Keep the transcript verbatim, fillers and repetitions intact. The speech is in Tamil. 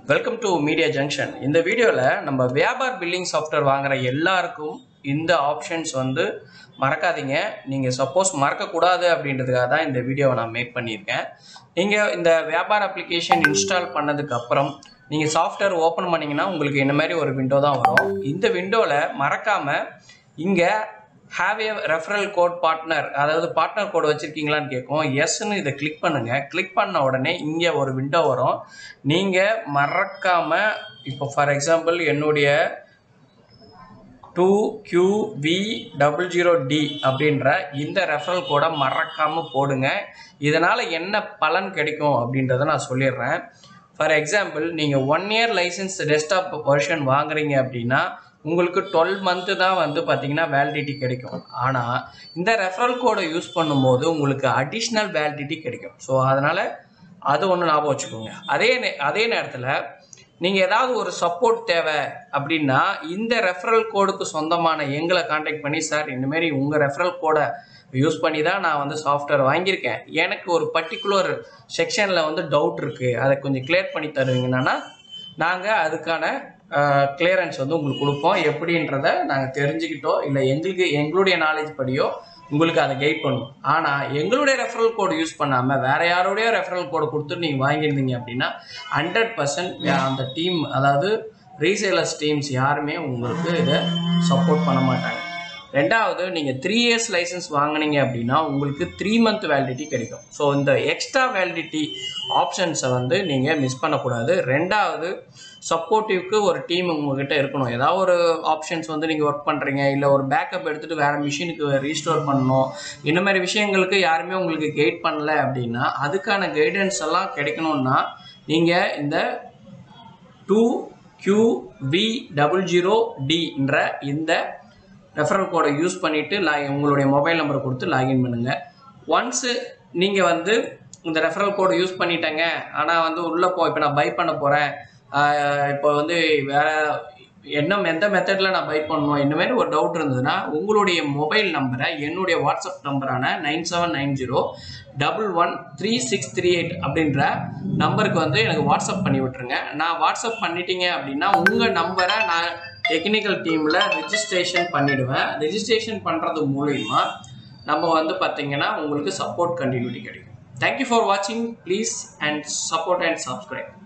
Welcome to media junction. இந்த வீடியோவில் நம்ம வியாபார் பில்லிங் சாஃப்ட்வேர் வாங்குற எல்லாருக்கும் இந்த ஆப்ஷன்ஸ் வந்து மறக்காதீங்க. நீங்கள் சப்போஸ் மறக்கக்கூடாது அப்படின்றதுக்காக தான் இந்த வீடியோவை நான் மேக் பண்ணியிருக்கேன். நீங்கள் இந்த வியாபார் அப்ளிகேஷன் இன்ஸ்டால் பண்ணதுக்கப்புறம் நீங்கள் சாஃப்ட்வேர் ஓப்பன் பண்ணிங்கன்னா உங்களுக்கு இந்த மாதிரி ஒரு விண்டோ தான் வரும். இந்த விண்டோவில் மறக்காமல் இங்கே have a referral code partner, அதாவது பார்ட்னர் கோடு வச்சுருக்கீங்களான்னு கேட்கும். எஸ்ன்னு இதை கிளிக் பண்ணுங்கள். கிளிக் பண்ண உடனே இங்கே ஒரு விண்டோ வரும். நீங்கள் மறக்காமல் இப்போ ஃபார் எக்ஸாம்பிள் என்னுடைய two Q V double zero T அப்படின்ற இந்த ரெஃபரல் கோடை மறக்காமல் போடுங்க. இதனால் என்ன பலன் கிடைக்கும் அப்படின்றத நான் சொல்லிடுறேன். ஃபார் எக்ஸாம்பிள் நீங்கள் one year licence desktop version வாங்குறீங்க அப்படின்னா உங்களுக்கு டுவெல் மந்த்து தான் வந்து பார்த்தீங்கன்னா வேலிடிட்டி கிடைக்கும். ஆனால் இந்த ரெஃபரல் கோடை யூஸ் பண்ணும்போது உங்களுக்கு அடிஷ்னல் வேலிடிட்டி கிடைக்கும். ஸோ அதனால் அது ஒன்று ஞாபகம் வச்சுக்கோங்க. அதே நே அதே நேரத்தில் நீங்கள் ஏதாவது ஒரு சப்போர்ட் தேவை அப்படின்னா இந்த ரெஃபரல் கோடுக்கு சொந்தமான எங்களை காண்டாக்ட் பண்ணி, சார் இந்தமாரி உங்கள் ரெஃபரல் கோடை யூஸ் பண்ணி தான் நான் வந்து சாஃப்ட்வேர் வாங்கியிருக்கேன், எனக்கு ஒரு பர்டிகுலர் செக்ஷனில் வந்து டவுட் இருக்குது, அதை கொஞ்சம் கிளியர் பண்ணி தருவீங்கன்னா நாங்கள் அதுக்கான கிளியரன்ஸ் வந்து உங்களுக்கு கொடுப்போம். எப்படின்றத நாங்கள் தெரிஞ்சுக்கிட்டோம் இல்லை எங்களுக்கு எங்களுடைய நாலேஜ் படியோ உங்களுக்கு அதை கைட் பண்ணுவோம். ஆனால் எங்களுடைய ரெஃபரல் கோடு யூஸ் பண்ணாமல் வேறு யாரோடைய ரெஃபரல் கோடு கொடுத்துட்டு நீங்கள் வாங்கியிருந்தீங்க அப்படின்னா ஹண்ட்ரட் பர்சன்ட் அந்த டீம், அதாவது ரீசேலர்ஸ் டீம்ஸ் யாருமே உங்களுக்கு இதை சப்போர்ட் பண்ண மாட்டாங்க. ரெண்டாவது, நீங்கள் த்ரீ இயர்ஸ் லைசன்ஸ் வாங்கினீங்க அப்படின்னா உங்களுக்கு த்ரீ மந்த் வேலிடிட்டி கிடைக்கும். ஸோ இந்த எக்ஸ்ட்ரா வேலிடிட்டி ஆப்ஷன்ஸை வந்து நீங்கள் மிஸ் பண்ணக்கூடாது. ரெண்டாவது, சப்போர்ட்டிவ்க்கு ஒரு டீம் உங்கள்கிட்ட இருக்கணும். ஏதாவது ஒரு ஆப்ஷன்ஸ் வந்து நீங்கள் ஒர்க் பண்ணுறீங்க, இல்லை ஒரு பேக்கப் எடுத்துகிட்டு வேறு மிஷினுக்கு ரீஸ்டோர் பண்ணணும், இந்த மாதிரி விஷயங்களுக்கு யாருமே உங்களுக்கு கைட் பண்ணல அப்படின்னா அதுக்கான கைடன்ஸ் எல்லாம் கிடைக்கணும்னா நீங்கள் இந்த two Q V double zero டின்ற இந்த ரெஃபரல் கோடை யூஸ் பண்ணிவிட்டு லா உங்களுடைய மொபைல் நம்பரை கொடுத்து லாகின் பண்ணுங்கள். ஒன்ஸு நீங்கள் வந்து இந்த ரெஃபரல் கோடை யூஸ் பண்ணிட்டேங்க, ஆனால் வந்து உள்ளே போ இப்போ நான் பை பண்ண போகிறேன், இப்போ வந்து வேறு என்ன எந்த மெத்தடில் நான் பை பண்ணணும், இந்தமாரி ஒரு டவுட் இருந்ததுன்னா உங்களுடைய மொபைல் நம்பரை என்னுடைய வாட்ஸ்அப் நம்பரான nine seven nine zero double one three six three eight அப்படின்ற நம்பருக்கு வந்து எனக்கு வாட்ஸ்அப் பண்ணி விட்டுருங்க. நான் வாட்ஸ்அப் பண்ணிட்டீங்க அப்படின்னா உங்கள் நம்பரை நான் டெக்னிக்கல் டீமில் ரிஜிஸ்ட்ரேஷன் பண்ணிவிடுவேன். ரிஜிஸ்ட்ரேஷன் பண்ணுறது மூலிமா நம்ம வந்து பார்த்திங்கன்னா உங்களுக்கு சப்போர்ட் கண்டினியூட்டி கிடைக்கும். தேங்க்யூ ஃபார் வாட்சிங். Please and support and subscribe.